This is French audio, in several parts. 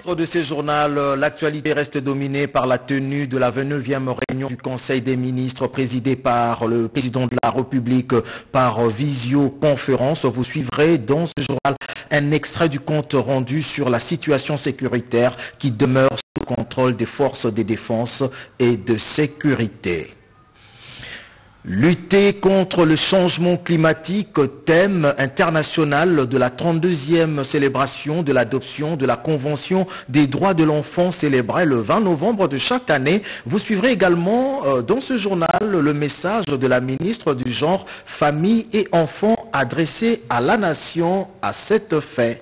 De ces journaux, l'actualité reste dominée par la tenue de la 29e réunion du Conseil des ministres présidée par le président de la République par visioconférence. Vous suivrez dans ce journal un extrait du compte rendu sur la situation sécuritaire qui demeure sous contrôle des forces de défense et de sécurité. Lutter contre le changement climatique, thème international de la 32e célébration de l'adoption de la Convention des droits de l'enfant célébrée le 20 novembre de chaque année. Vous suivrez également dans ce journal le message de la ministre du Genre, Famille et Enfants adressé à la nation à cet fait.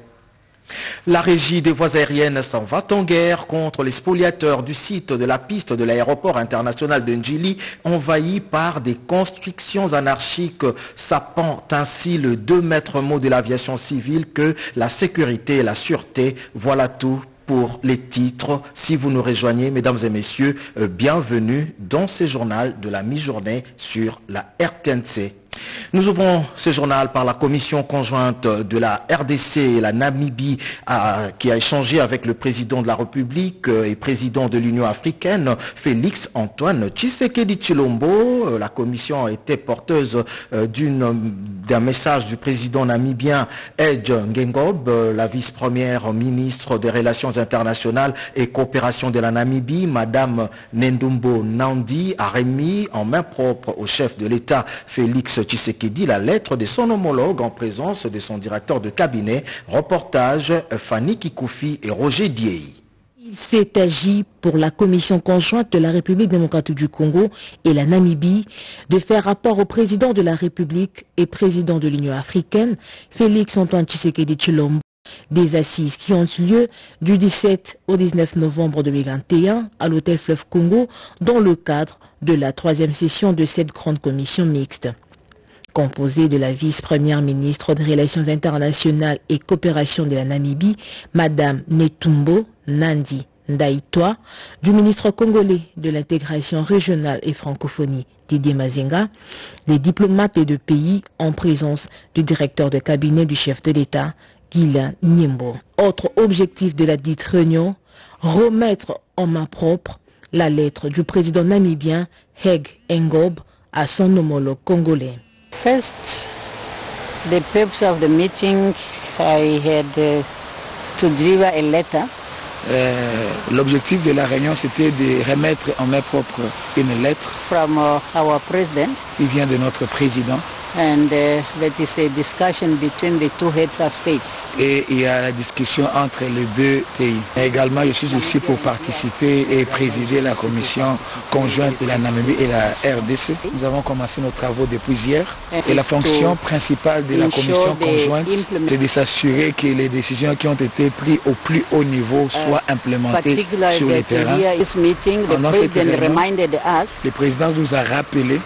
La régie des voies aériennes s'en va en guerre contre les spoliateurs du site de la piste de l'aéroport international de Ndjili, envahi par des constructions anarchiques, sapant ainsi le 2 maîtres mot de l'aviation civile que la sécurité et la sûreté. Voilà tout pour les titres. Si vous nous rejoignez, mesdames et messieurs, bienvenue dans ce journal de la mi-journée sur la RTNC. Nous ouvrons ce journal par la commission conjointe de la RDC et la Namibie qui a échangé avec le président de la République et président de l'Union africaine, Félix Antoine Tshisekedi Tshilombo. La commission était porteuse d'un message du président namibien Edge Ngengob, la vice-première ministre des Relations internationales et coopération de la Namibie, Madame Nendumbo Nandi, a remis en main propre au chef de l'État Félix Tshisekedi la lettre de son homologue en présence de son directeur de cabinet. Reportage Fanny Kikoufi et Roger Diei. Il s'est agi pour la commission conjointe de la République démocratique du Congo et la Namibie de faire rapport au président de la République et président de l'Union africaine, Félix Antoine Tshisekedi Tshilombo, des assises qui ont eu lieu du 17 au 19 novembre 2021 à l'hôtel Fleuve Congo dans le cadre de la 3e session de cette grande commission mixte. Composée de la vice-première ministre des Relations internationales et coopération de la Namibie, Madame Netumbo Nandi Ndaitwa, du ministre congolais de l'intégration régionale et francophonie, Didier Mazenga, les diplomates des deux pays en présence du directeur de cabinet du chef de l'État, Guilain Nyembo. Autre objectif de la dite réunion, remettre en main propre la lettre du président namibien Hage Geingob à son homologue congolais. First, the purpose of the meeting, I had to deliver a letter. L'objectif de la réunion, c'était de remettre en main propre une lettre from our president. Qui vient de notre président. And that is a discussion between the two heads of states. Et il y a la discussion entre les deux pays. Et également, je suis ici pour participer et présider la commission conjointe de la Namibie et la RDC. Nous avons commencé nos travaux depuis hier. Et la fonction principale de la commission conjointe, c'est de s'assurer que les décisions qui ont été prises au plus haut niveau soient implémentées sur le terrain. Pendant cette réunion, le président nous a rappelé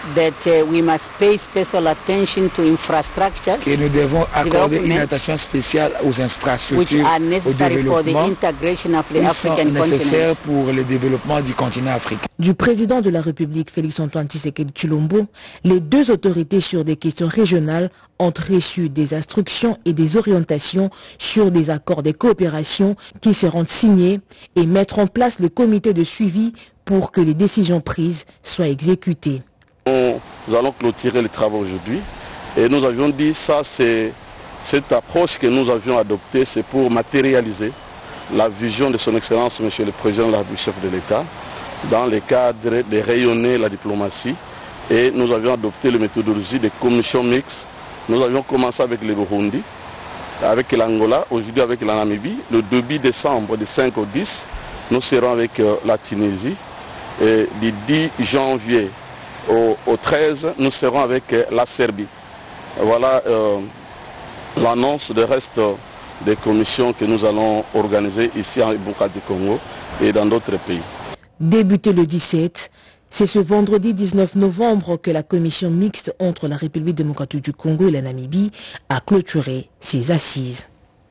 et nous devons accorder une attention spéciale aux infrastructures, au développement qui sont nécessaires pour le développement du continent africain. Du président de la République, Félix Antoine Tshisekedi Tshilombo, les deux autorités sur des questions régionales ont reçu des instructions et des orientations sur des accords de coopération qui seront signés et mettre en place le comité de suivi pour que les décisions prises soient exécutées. Nous allons clôturer les travaux aujourd'hui et nous avions dit ça, c'est cette approche que nous avions adoptée, c'est pour matérialiser la vision de son Excellence, Monsieur le Président de la République, chef de l'État, dans le cadre de rayonner la diplomatie. Et nous avions adopté la méthodologie des commissions mixtes. Nous avions commencé avec le Burundi, avec l'Angola, aujourd'hui avec la Namibie. Le 2 décembre, de 5 au 10, nous serons avec la Tunisie. Et du 10 janvier au 13, nous serons avec la Serbie. Voilà l'annonce du reste des commissions que nous allons organiser ici en République du Congo et dans d'autres pays. Débuté le 17, c'est ce vendredi 19 novembre que la commission mixte entre la République démocratique du Congo et la Namibie a clôturé ses assises.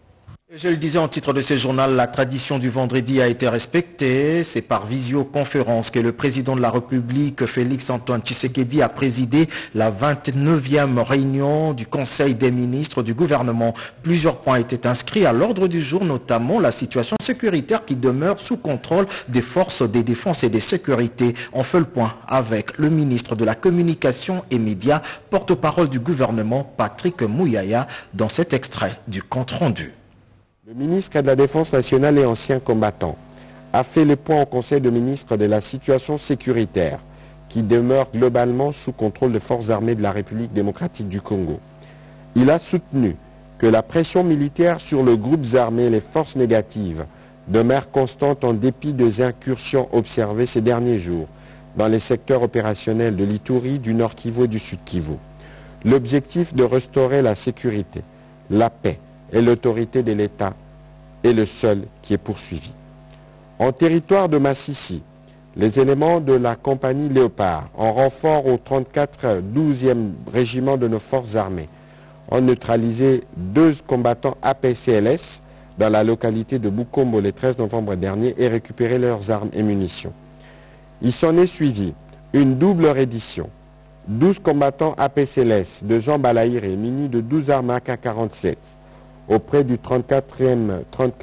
Je le disais en titre de ce journal, la tradition du vendredi a été respectée. C'est par visioconférence que le président de la République, Félix-Antoine Tshisekedi, a présidé la 29e réunion du Conseil des ministres du gouvernement. Plusieurs points étaient inscrits à l'ordre du jour, notamment la situation sécuritaire qui demeure sous contrôle des forces de défense et de sécurité. On fait le point avec le ministre de la Communication et Médias, porte-parole du gouvernement, Patrick Mouyaya, dans cet extrait du compte-rendu. Le ministre de la Défense nationale et ancien combattant a fait le point au Conseil de ministres de la situation sécuritaire qui demeure globalement sous contrôle des forces armées de la République démocratique du Congo. Il a soutenu que la pression militaire sur les groupes armés et les forces négatives demeure constante en dépit des incursions observées ces derniers jours dans les secteurs opérationnels de l'Ituri, du Nord Kivu et du Sud Kivu. L'objectif de restaurer la sécurité, la paix et l'autorité de l'État est le seul qui est poursuivi. En territoire de Massissi, les éléments de la compagnie Léopard, en renfort au 34 12e régiment de nos forces armées, ont neutralisé 2 combattants APCLS dans la localité de Bukombo le 13 novembre dernier et récupéré leurs armes et munitions. Il s'en est suivi une double reddition. 12 combattants APCLS de Jean Balaïré munis de 12 armes AK-47 auprès du 34e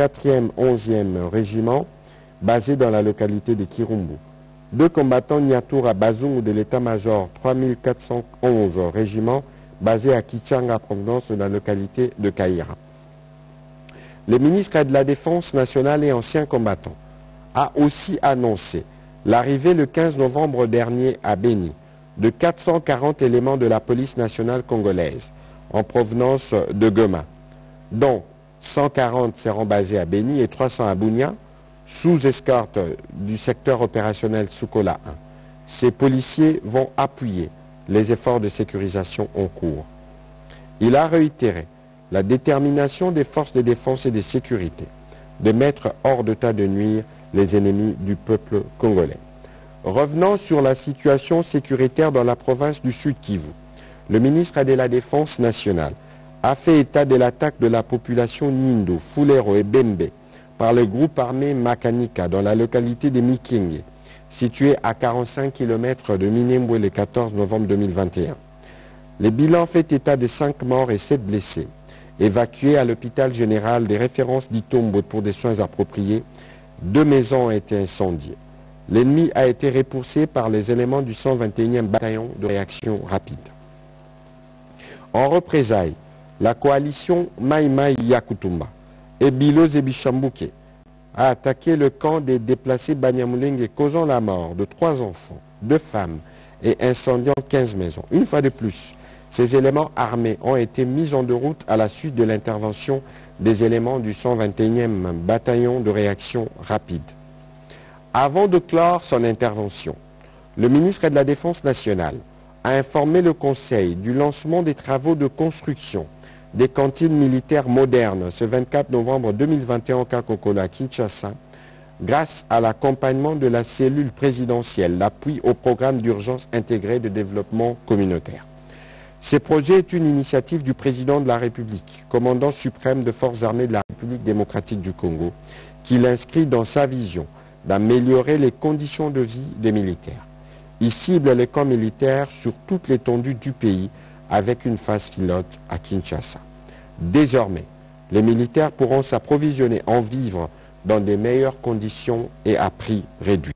11e régiment basé dans la localité de Kirumbu. 2 combattants Nyatoura Bazoum de l'état-major 3411 régiment basé à Kichanga, provenance de la localité de Kaïra. Le ministre de la Défense nationale et ancien combattant a aussi annoncé l'arrivée le 15 novembre dernier à Béni de 440 éléments de la police nationale congolaise en provenance de Goma, dont 140 seront basés à Béni et 300 à Bunia, sous escorte du secteur opérationnel Soukola 1. Ces policiers vont appuyer les efforts de sécurisation en cours. Il a réitéré la détermination des forces de défense et de sécurité de mettre hors d'état de nuire les ennemis du peuple congolais. Revenant sur la situation sécuritaire dans la province du Sud Kivu, le ministre de la Défense nationale a fait état de l'attaque de la population Nindo, Fulero et Bembe par le groupe armé Makanika dans la localité de Mikenge, située à 45 km de Minembwe le 14 novembre 2021. Le bilan fait état de 5 morts et 7 blessés. Évacués à l'hôpital général des références d'Itombo pour des soins appropriés, 2 maisons ont été incendiées. L'ennemi a été repoussé par les éléments du 121e bataillon de réaction rapide. En représailles, la coalition Maïmaï Yakutumba et Bilo Zebichambuke a attaqué le camp des déplacés Banyamulenge, causant la mort de 3 enfants, 2 femmes et incendiant 15 maisons. Une fois de plus, ces éléments armés ont été mis en route à la suite de l'intervention des éléments du 121e bataillon de réaction rapide. Avant de clore son intervention, le ministre de la Défense nationale a informé le Conseil du lancement des travaux de construction des cantines militaires modernes ce 24 novembre 2021 au Kakokola à Kinshasa, grâce à l'accompagnement de la cellule présidentielle, l'appui au programme d'urgence intégré de développement communautaire. Ce projet est une initiative du président de la République, commandant suprême des forces armées de la République démocratique du Congo, qui l'inscrit dans sa vision d'améliorer les conditions de vie des militaires. Il cible les camps militaires sur toute l'étendue du pays avec une phase pilote à Kinshasa. Désormais, les militaires pourront s'approvisionner en vivres dans de meilleures conditions et à prix réduit.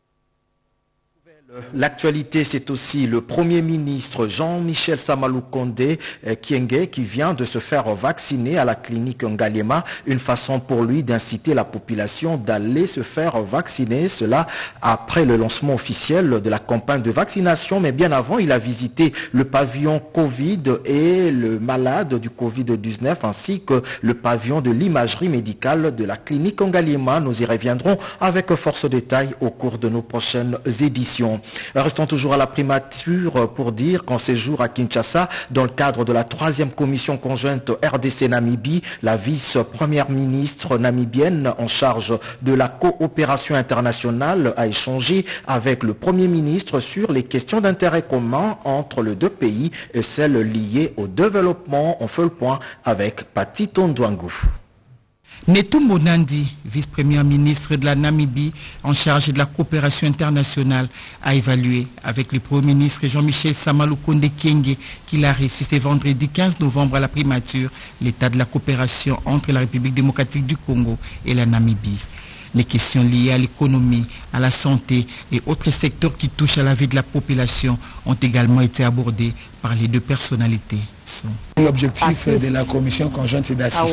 L'actualité, c'est aussi le Premier ministre Jean-Michel Samalou Kondé Kyenge qui vient de se faire vacciner à la clinique Ngaliema. Une façon pour lui d'inciter la population d'aller se faire vacciner. Cela après le lancement officiel de la campagne de vaccination. Mais bien avant, il a visité le pavillon Covid et le malade du Covid-19 ainsi que le pavillon de l'imagerie médicale de la clinique Ngaliema. Nous y reviendrons avec force détail au cours de nos prochaines éditions. Restons toujours à la primature pour dire qu'en séjour à Kinshasa, dans le cadre de la 3e commission conjointe RDC-Namibie, la vice-première ministre namibienne en charge de la coopération internationale a échangé avec le Premier ministre sur les questions d'intérêt commun entre les 2 pays et celles liées au développement. On fait le point avec Pati Tondouangou. Netumbo Nandi, vice-premier ministre de la Namibie en charge de la coopération internationale, a évalué avec le Premier ministre Jean-Michel Sama Lukonde Kyenge, qu'il a reçu ce vendredi 15 novembre à la primature, l'état de la coopération entre la République démocratique du Congo et la Namibie. Les questions liées à l'économie, à la santé et autres secteurs qui touchent à la vie de la population ont également été abordés par les deux personnalités. L'objectif de la commission conjointe, c'est d'assister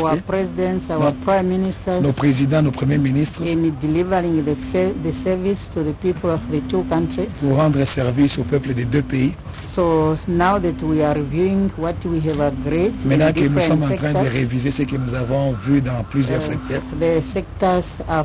nos présidents, nos premiers ministres pour rendre service au peuple des deux pays. Maintenant que nous sommes en train de réviser ce que nous avons vu dans plusieurs secteurs, les secteurs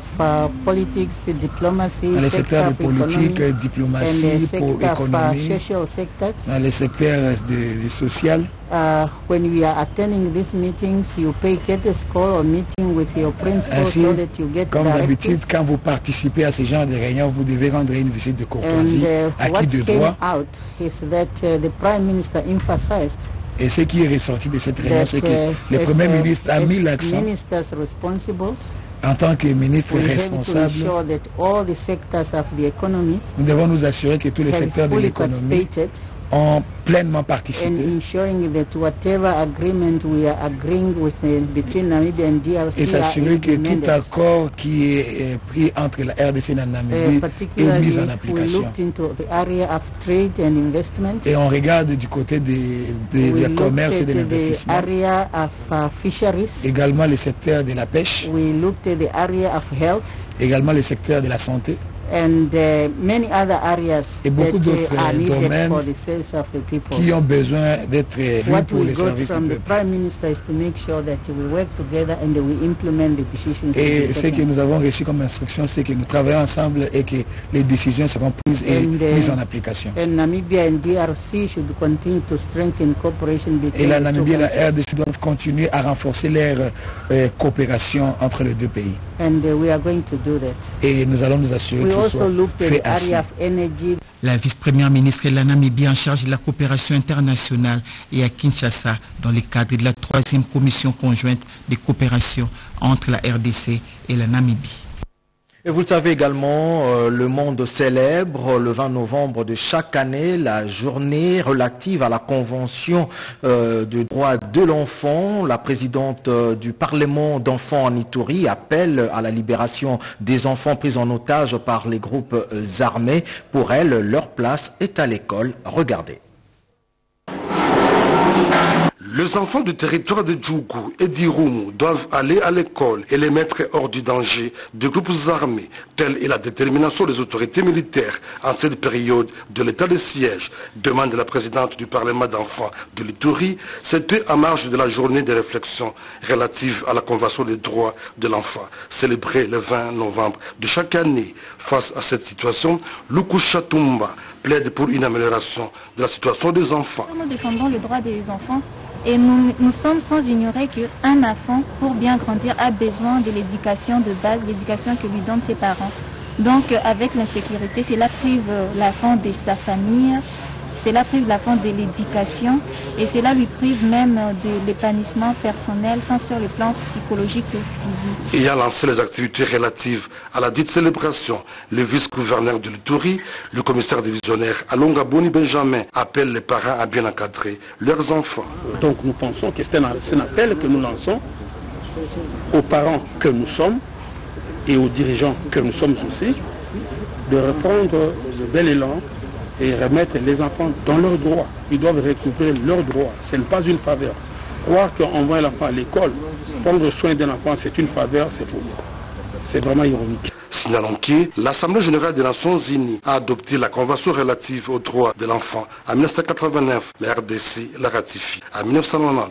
dans les secteurs de politique, diplomatie, économie, dans les secteurs de social. When we are attending these meetings, you pay courtesy call or meeting with your principal. Ainsi, so that you get comme d'habitude, quand vous participez à ce genre de réunions, vous devez rendre une visite de courtoisie acquis de droit. Et ce qui est ressorti de cette réunion, c'est que le Premier ministre a mis l'accent en tant que ministre responsable. Nous devons nous assurer que tous les secteurs de l'économie ont pleinement participé et s'assurer que tout accord qui est pris entre la RDC et la Namibie est mis en application. Et on regarde du côté du commerce et de l'investissement, également le secteur de la pêche, également le secteur de la santé. Et beaucoup d'autres domaines qui ont besoin d'être vus pour les services du peuple. Et ce que nous avons reçu comme instruction, c'est que nous travaillons ensemble et que les décisions seront prises et mises en application. Et la Namibie et la RDC doivent continuer à renforcer leur coopération entre les deux pays. Et nous allons nous assurer que ce soit fait ainsi. La vice-première ministre de la Namibie en charge de la coopération internationale est à Kinshasa dans le cadre de la 3e commission conjointe de coopération entre la RDC et la Namibie. Et vous le savez également, le monde célèbre le 20 novembre de chaque année la journée relative à la Convention des droits de l'enfant. La présidente du Parlement d'enfants en Ituri appelle à la libération des enfants pris en otage par les groupes armés. Pour elle, leur place est à l'école. Regardez. Les enfants du territoire de Djougou et d'Irumu doivent aller à l'école et les mettre hors du danger de groupes armés. Telle est la détermination des autorités militaires en cette période de l'état de siège, demande la présidente du Parlement d'enfants de l'Ituri. C'était en marge de la journée de réflexion relative à la Convention des droits de l'enfant, célébrée le 20 novembre de chaque année. Face à cette situation, Luku Chatumba plaide pour une amélioration de la situation des enfants. Nous défendons le droit des enfants. Et nous sommes sans ignorer qu'un enfant, pour bien grandir, a besoin de l'éducation de base, l'éducation que lui donnent ses parents. Donc avec l'insécurité, cela prive l'enfant de sa famille, cela prive l'enfant de l'éducation et cela lui prive même de l'épanouissement personnel, tant sur le plan psychologique que physique. Ayant lancé les activités relatives à la dite célébration, le vice-gouverneur de l'Ituri, le commissaire divisionnaire Alonga Boni Benjamin, appelle les parents à bien encadrer leurs enfants. Donc nous pensons que c'est un appel que nous lançons aux parents que nous sommes et aux dirigeants que nous sommes aussi, de reprendre le bel élan et remettre les enfants dans leurs droits. Ils doivent recouvrir leurs droits. Ce n'est pas une faveur. Croire qu'on envoie l'enfant à l'école, prendre soin d'un enfant, c'est une faveur, c'est faux. C'est vraiment ironique. Signalons que l'Assemblée générale des Nations Unies a adopté la Convention relative aux droits de l'enfant en 1989. La RDC l'a ratifiée en 1990.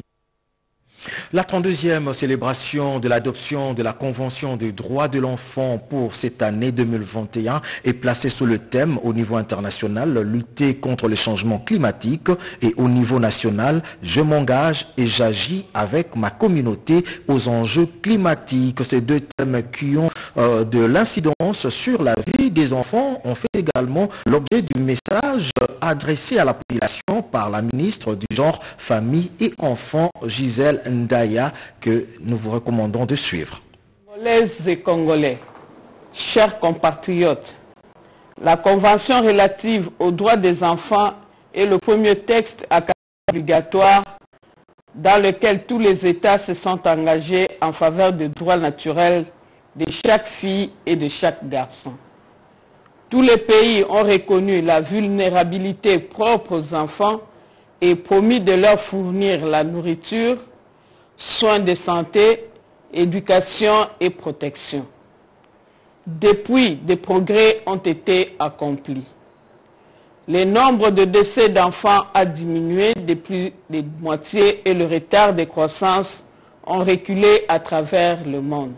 La 32e célébration de l'adoption de la Convention des droits de l'enfant pour cette année 2021 est placée sous le thème au niveau international, lutter contre le changement climatique, et au niveau national, je m'engage et j'agis avec ma communauté aux enjeux climatiques. Ces deux thèmes qui ont de l'incidence sur la vie des enfants ont fait également l'objet du message adressé à la population par la ministre du Genre, Famille et Enfants, Gisèle Ndaye. Ndaya que nous vous recommandons de suivre. Congolaises et Congolais, chers compatriotes, la Convention relative aux droits des enfants est le premier texte à caractère obligatoire dans lequel tous les États se sont engagés en faveur des droits naturels de chaque fille et de chaque garçon. Tous les pays ont reconnu la vulnérabilité propre aux enfants et promis de leur fournir la nourriture, soins de santé, éducation et protection. Depuis, des progrès ont été accomplis. Le nombre de décès d'enfants a diminué de plus de moitié et le retard de croissance ont reculé à travers le monde.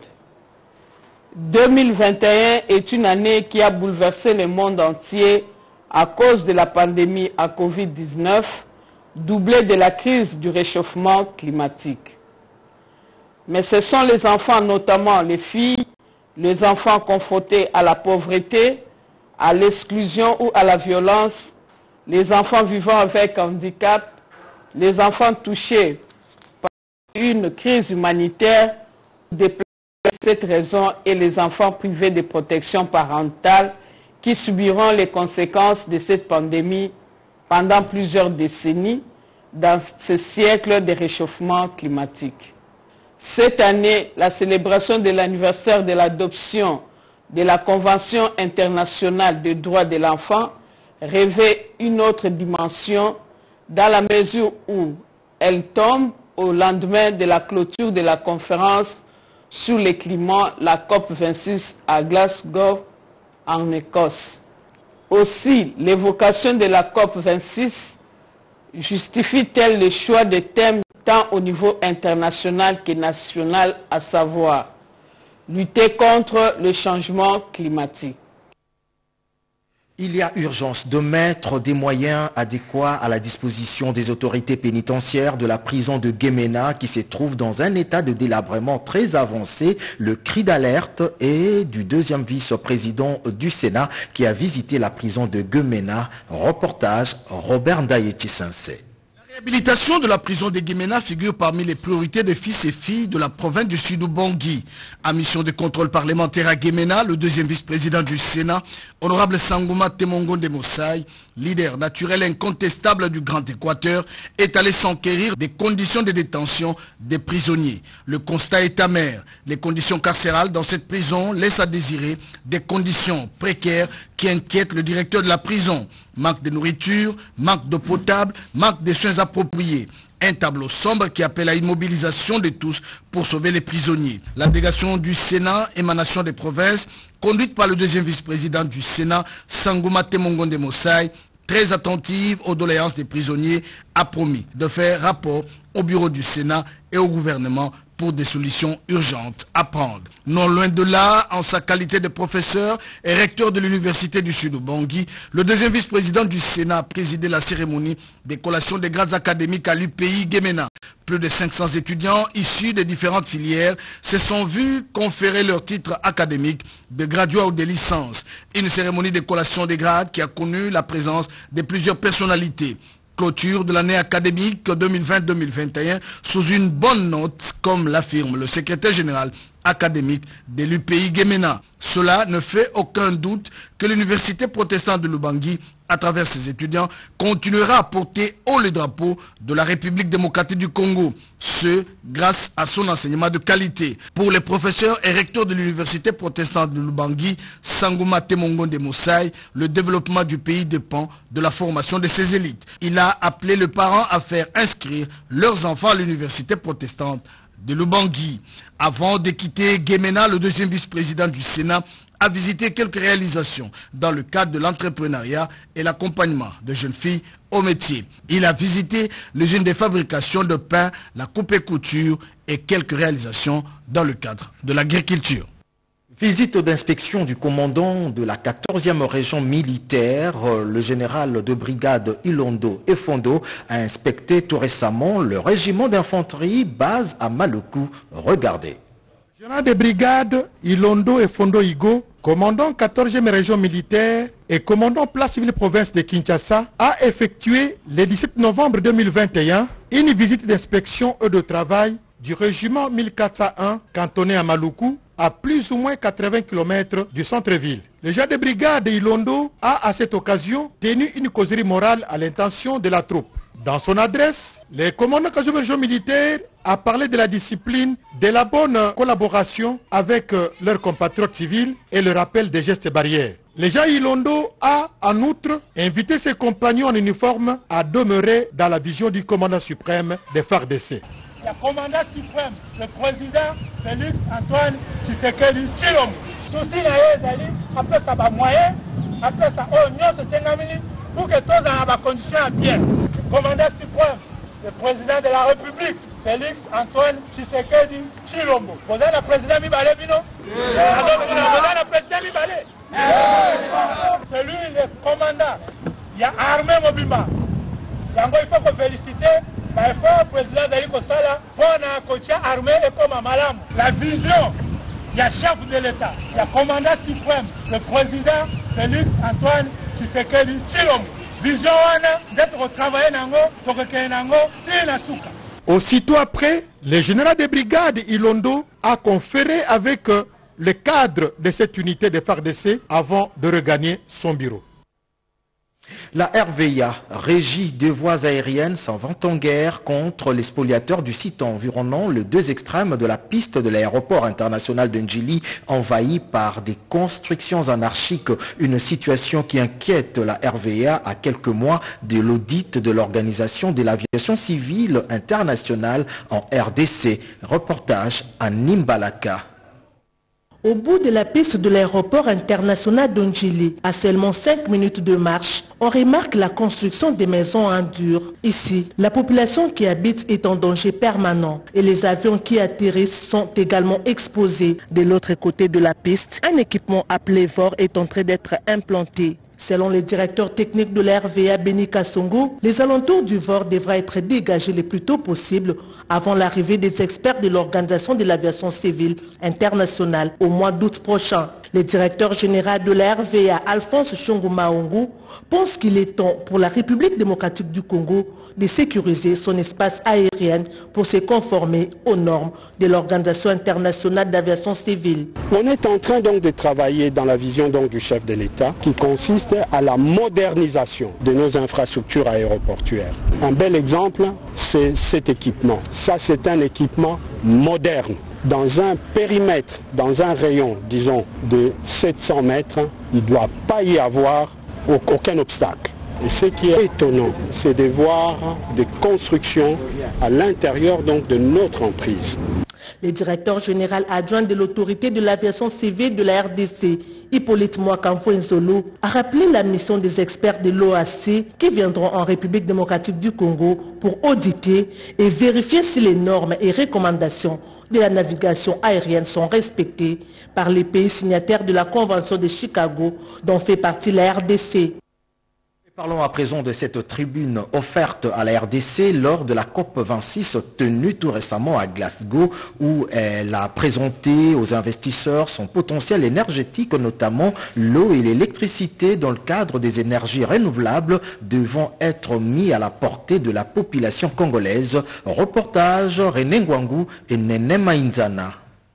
2021 est une année qui a bouleversé le monde entier à cause de la pandémie à Covid-19, doublée de la crise du réchauffement climatique. Mais ce sont les enfants, notamment les filles, les enfants confrontés à la pauvreté, à l'exclusion ou à la violence, les enfants vivant avec handicap, les enfants touchés par une crise humanitaire, de cette raison et les enfants privés de protection parentale qui subiront les conséquences de cette pandémie pendant plusieurs décennies dans ce siècle de réchauffement climatique. Cette année, la célébration de l'anniversaire de l'adoption de la Convention internationale des droits de l'enfant revêt une autre dimension dans la mesure où elle tombe au lendemain de la clôture de la conférence sur le climat, la COP26 à Glasgow, en Écosse. Aussi, l'évocation de la COP26 justifie-t-elle le choix des thèmes tant au niveau international que national, à savoir lutter contre le changement climatique. Il y a urgence de mettre des moyens adéquats à la disposition des autorités pénitentiaires de la prison de Guémena qui se trouve dans un état de délabrement très avancé. Le cri d'alerte est du deuxième vice-président du Sénat qui a visité la prison de Guémena. Reportage Robert Ndaye-Chisense. La réhabilitation de la prison de Guémena figure parmi les priorités des fils et filles de la province du Sud-Ubangi. À mission de contrôle parlementaire à Guémena, le deuxième vice-président du Sénat, honorable Sangouma Temongonde Mosaï, leader naturel incontestable du Grand Équateur, est allé s'enquérir des conditions de détention des prisonniers. Le constat est amer. Les conditions carcérales dans cette prison laissent à désirer des conditions précaires qui inquiètent le directeur de la prison. Manque de nourriture, manque d'eau potable, manque de soins appropriés. Un tableau sombre qui appelle à une mobilisation de tous pour sauver les prisonniers. La délégation du Sénat, émanation des provinces, conduite par le deuxième vice-président du Sénat, Sangouma Temongonde Mosaï, très attentive aux doléances des prisonniers, a promis de faire rapport au bureau du Sénat et au gouvernement pour des solutions urgentes à prendre. Non loin de là, en sa qualité de professeur et recteur de l'Université du Sud-Ubangi, le deuxième vice-président du Sénat a présidé la cérémonie des collations des grades académiques à l'UPI Guémena. Plus de 500 étudiants issus des différentes filières se sont vus conférer leur titre académique de graduat ou de licence. Une cérémonie de collation des grades qui a connu la présence de plusieurs personnalités. Clôture de l'année académique 2020-2021 sous une bonne note, comme l'affirme le secrétaire général académique de l'UPI Guémena. Cela ne fait aucun doute que l'université protestante de l'Ubangi, à travers ses étudiants, continuera à porter haut le drapeau de la République démocratique du Congo, ce grâce à son enseignement de qualité. Pour les professeurs et recteurs de l'université protestante de l'Ubangi, Sangouma Temongonde Mosaï, le développement du pays dépend de la formation de ses élites. Il a appelé les parents à faire inscrire leurs enfants à l'université protestante de l'Ubangi. Avant de quitter Guémena, le deuxième vice-président du Sénat a visité quelques réalisations dans le cadre de l'entrepreneuriat et l'accompagnement de jeunes filles au métier. Il a visité l'usine de fabrication de pain, la coupe et couture et quelques réalisations dans le cadre de l'agriculture. Visite d'inspection du commandant de la 14e région militaire, le général de brigade Ilondo Efondo, a inspecté tout récemment le régiment d'infanterie base à Maluku. Regardez. Le général de brigade Ilondo Efondo Igo, commandant 14e région militaire et commandant place civile province de Kinshasa, a effectué le 17 novembre 2021 une visite d'inspection et de travail du régiment 1401 cantonné à Maluku, à plus ou moins 80 km du centre-ville. Le chef de brigade Ilondo a à cette occasion tenu une causerie morale à l'intention de la troupe. Dans son adresse, le commandant Kazoberjo militaire a parlé de la discipline, de la bonne collaboration avec leurs compatriotes civils et le rappel des gestes barrières. Le Jean Ilondo a en outre invité ses compagnons en uniforme à demeurer dans la vision du commandant suprême des FARDC. Le commandant suprême, le président Félix Antoine Tshisekedi Tshilombo. Souci na ezali après ça va moyen, après ça nyonso sengamini pour que tous en aba condition bien. Le commandant suprême, le président de la République Félix Antoine Tshisekedi Tshilombo. Vous avez le président Mibale bino? Vous avez le président Mibale? C'est lui le commandant. Il y a armée Mobimba. Il faut qu'on féliciter. Il faut le président Zali Kosala pour la armée et comme Malam. La vision, il y a chef de l'État, il y a commandant suprême, le président Félix Antoine Tshisekedi Tshilombo. Vision d'être au travail nango, Aussitôt après, le général de brigade Ilondo a conféré avec le cadre de cette unité de FARDC avant de regagner son bureau. La RVA, Régie des voies aériennes, s'en vante en guerre contre les spoliateurs du site environnant les deux extrêmes de la piste de l'aéroport international de Ndjili, envahi par des constructions anarchiques. Une situation qui inquiète la RVA à quelques mois de l'audit de l'Organisation de l'aviation civile internationale en RDC. Reportage à Nimbalaka. Au bout de la piste de l'aéroport international d'Ndjili, à seulement 5 minutes de marche, on remarque la construction des maisons en dur. Ici, la population qui habite est en danger permanent et les avions qui atterrissent sont également exposés. De l'autre côté de la piste, un équipement appelé VOR est en train d'être implanté. Selon le directeur technique de la RVA, Beni Kassongo, les alentours du VOR devraient être dégagés le plus tôt possible avant l'arrivée des experts de l'Organisation de l'aviation civile internationale au mois d'août prochain. Le directeur général de la RVA, Alphonse Chongo Maongo, pense qu'il est temps pour la République démocratique du Congo de sécuriser son espace aérien pour se conformer aux normes de l'Organisation internationale d'aviation civile. On est en train donc de travailler dans la vision donc du chef de l'État qui consiste à la modernisation de nos infrastructures aéroportuaires. Un bel exemple, c'est cet équipement. Ça, c'est un équipement moderne. Dans un périmètre, dans un rayon, disons, de 700 mètres, il ne doit pas y avoir aucun obstacle. Et ce qui est étonnant, c'est de voir des constructions à l'intérieur donc de notre emprise. Le directeur général adjoint de l'autorité de l'aviation civile de la RDC, Hippolyte Mwakamfo-Nzolo, a rappelé la mission des experts de l'OAC qui viendront en République démocratique du Congo pour auditer et vérifier si les normes et recommandations de la navigation aérienne sont respectées par les pays signataires de la Convention de Chicago dont fait partie la RDC. Parlons à présent de cette tribune offerte à la RDC lors de la COP26 tenue tout récemment à Glasgow où elle a présenté aux investisseurs son potentiel énergétique, notamment l'eau et l'électricité dans le cadre des énergies renouvelables devant être mis à la portée de la population congolaise. Reportage René Ngwangu et Nene Mainzana.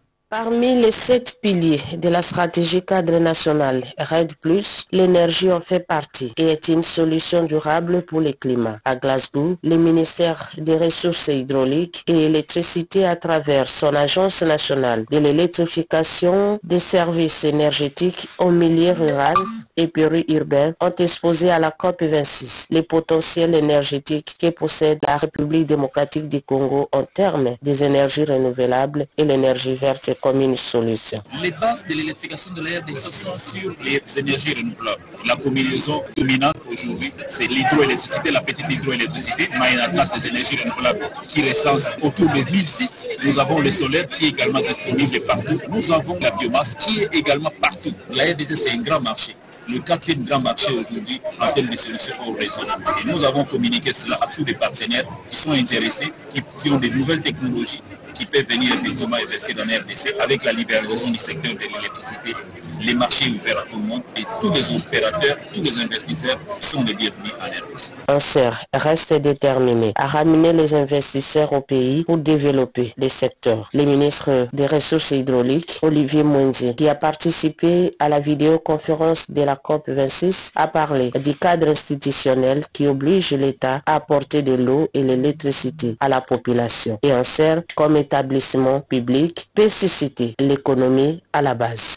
Parmi les 7 piliers de la stratégie cadre nationale RED+, l'énergie en fait partie et est une solution durable pour le climat. À Glasgow, le ministère des Ressources hydrauliques et l'électricité à travers son agence nationale de l'électrification des services énergétiques au milieu rural et périurbain ont exposé à la COP26 les potentiels énergétiques que possède la République démocratique du Congo en termes des énergies renouvelables et l'énergie verte comme une solution. Les bases de l'électrification de la RDC sont sur les énergies renouvelables. La combinaison dominante aujourd'hui, c'est l'hydroélectricité, la petite hydroélectricité, mais il y a place des énergies renouvelables qui recense autour de 1000 sites. Nous avons le solaire qui est également disponible partout. Nous avons la biomasse qui est également partout. La RDC, c'est un grand marché. Le 4e grand marché aujourd'hui en termes de solutions au réseau. Et nous avons communiqué cela à tous les partenaires qui sont intéressés, qui ont des nouvelles technologies, qui peuvent venir effectivement investir dans la RDC. Avec la libéralisation du secteur de l'électricité, les marchés ouverts à tout le monde et tous les opérateurs, tous les investisseurs sont les bienvenus en RDC. ANSER reste déterminé à ramener les investisseurs au pays pour développer les secteurs. Le ministre des Ressources hydrauliques, Olivier Mwenzi, qui a participé à la vidéoconférence de la COP26, a parlé du cadre institutionnel qui oblige l'État à apporter de l'eau et l'électricité à la population. Et ANSER, comme établissement public, peut susciter l'économie à la base.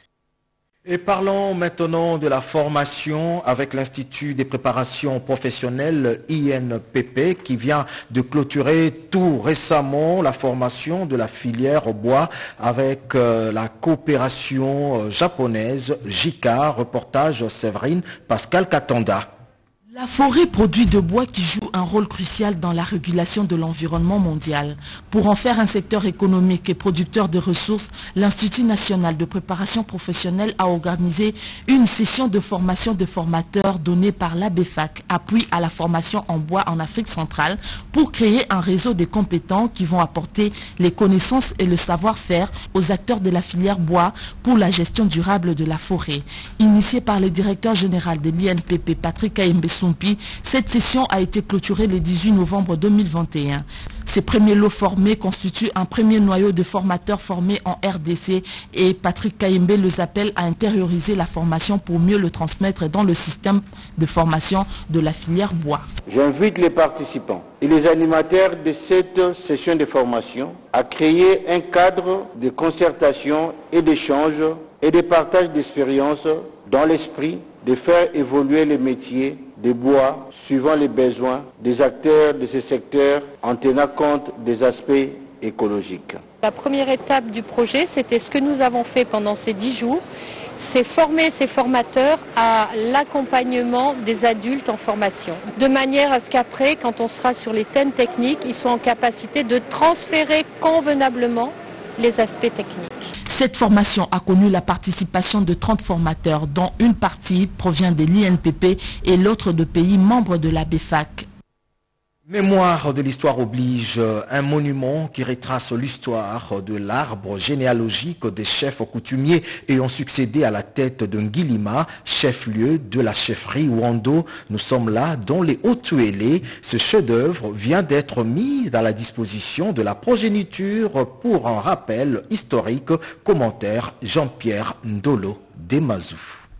Et parlons maintenant de la formation avec l'Institut des préparations professionnelles INPP qui vient de clôturer tout récemment la formation de la filière bois avec la coopération japonaise JICA. Reportage Séverine Pascal Katanda. La forêt produit de bois qui joue un rôle crucial dans la régulation de l'environnement mondial. Pour en faire un secteur économique et producteur de ressources, l'Institut national de préparation professionnelle a organisé une session de formation de formateurs donnée par l'ABEFAC, appui à la formation en bois en Afrique centrale, pour créer un réseau de compétents qui vont apporter les connaissances et le savoir-faire aux acteurs de la filière bois pour la gestion durable de la forêt. Initiée par le directeur général de l'INPP, Patrick Kayembe, cette session a été clôturée le 18 novembre 2021. Ces premiers lots formés constituent un premier noyau de formateurs formés en RDC et Patrick Kayembe les appelle à intérioriser la formation pour mieux le transmettre dans le système de formation de la filière bois. J'invite les participants et les animateurs de cette session de formation à créer un cadre de concertation et d'échange et de partage d'expériences dans l'esprit de faire évoluer les métiers des bois suivant les besoins des acteurs de ce secteur en tenant compte des aspects écologiques. La première étape du projet, c'était ce que nous avons fait pendant ces 10 jours, c'est former ces formateurs à l'accompagnement des adultes en formation, de manière à ce qu'après, quand on sera sur les thèmes techniques, ils soient en capacité de transférer convenablement les aspects techniques. Cette formation a connu la participation de 30 formateurs, dont une partie provient de l'INPP et l'autre de pays membres de la BEFAC. Mémoire de l'histoire oblige, un monument qui retrace l'histoire de l'arbre généalogique des chefs coutumiers ayant succédé à la tête de Ngilima, chef-lieu de la chefferie Wando. Nous sommes là dans les Hauts-Tuélé. Ce chef-d'œuvre vient d'être mis à la disposition de la progéniture pour un rappel historique. Commentaire Jean-Pierre Ndolo Demazou.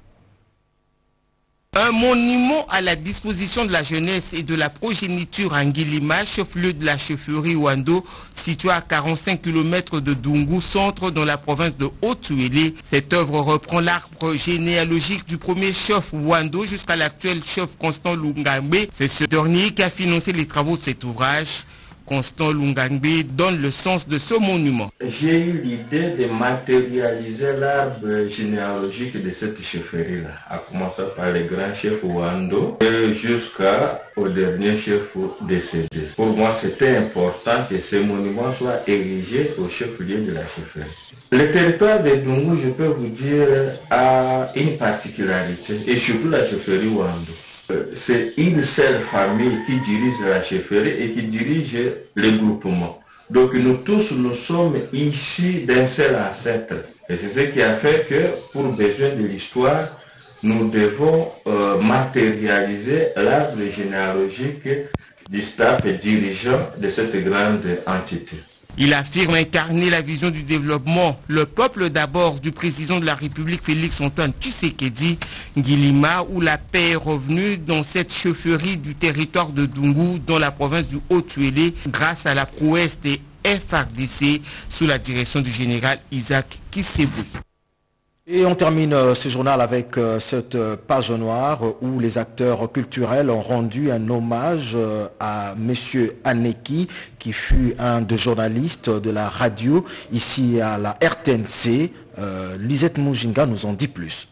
Un monument à la disposition de la jeunesse et de la progéniture à Ngilima, chef-lieu de la chefferie Wando, situé à 45 km de Dungu, centre dans la province de Haut-Tuélé. Cette œuvre reprend l'arbre généalogique du premier chef Wando jusqu'à l'actuel chef Constant Lungangbe. C'est ce dernier qui a financé les travaux de cet ouvrage. Constant Lungangbe donne le sens de ce monument. J'ai eu l'idée de matérialiser l'arbre généalogique de cette chefferie-là, à commencer par les grands chefs Wando jusqu'au dernier chef décédé. Pour moi, c'était important que ce monument soit érigé au chef-lieu de la chefferie. Le territoire de Dungu, je peux vous dire, a une particularité, et surtout la chefferie Wando. C'est une seule famille qui dirige la chefferie et qui dirige le groupement. Donc nous tous, nous sommes issus d'un seul ancêtre. Et c'est ce qui a fait que, pour besoin de l'histoire, nous devons matérialiser l'arbre généalogique du staff dirigeant de cette grande entité. Il affirme incarner la vision du développement, le peuple d'abord du président de la République Félix Antoine Tshisekedi, Ngilima, où la paix est revenue dans cette chefferie du territoire de Dungu, dans la province du Haut-Tuélé, grâce à la prouesse des FARDC sous la direction du général Isaac Kissebou. Et on termine ce journal avec cette page noire où les acteurs culturels ont rendu un hommage à M. Aneki, qui fut un des journalistes de la radio ici à la RTNC. Lisette Moujinga nous en dit plus.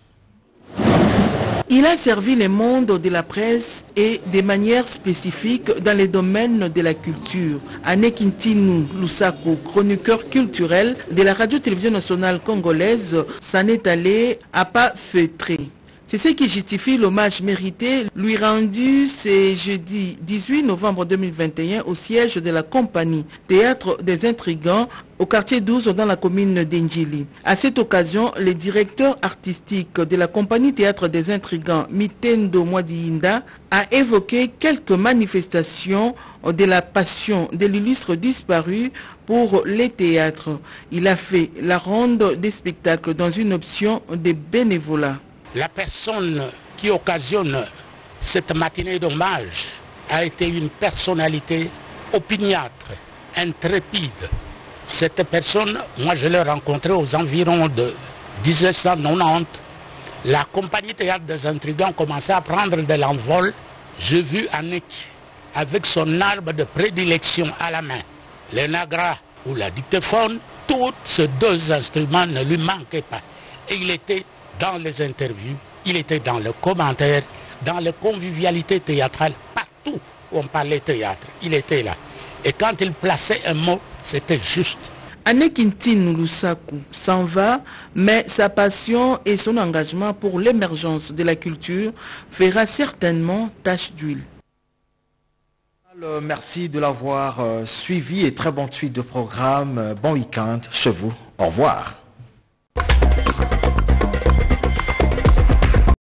Il a servi le monde de la presse et de manière spécifique dans les domaines de la culture. Aneki Ntinu Lusako, chroniqueur culturel de la radio-télévision nationale congolaise, s'en est allé à pas feutré. C'est ce qui justifie l'hommage mérité lui rendu ce jeudi 18 novembre 2021 au siège de la compagnie Théâtre des Intrigants au quartier 12 dans la commune d'Endjili. À cette occasion, le directeur artistique de la compagnie Théâtre des Intrigants, Mitendo Mwadiinda, a évoqué quelques manifestations de la passion de l'illustre disparu pour les théâtres. Il a fait la ronde des spectacles dans une option de bénévolat. La personne qui occasionne cette matinée d'hommage a été une personnalité opiniâtre, intrépide. Cette personne, moi je l'ai rencontrée aux environs de 1990. La compagnie Théâtre des Intrigants commençait à prendre de l'envol. J'ai vu Annick avec son arbre de prédilection à la main, le nagra ou la dictaphone. Tous ces deux instruments ne lui manquaient pas. Et il était dans les interviews, il était dans le commentaire, dans les convivialités théâtrales, partout où on parlait théâtre, il était là. Et quand il plaçait un mot, c'était juste. Anekintine Lusaku s'en va, mais sa passion et son engagement pour l'émergence de la culture fera certainement tache d'huile. Merci de l'avoir suivi et très bonne suite de programme. Bon week-end chez vous. Au revoir.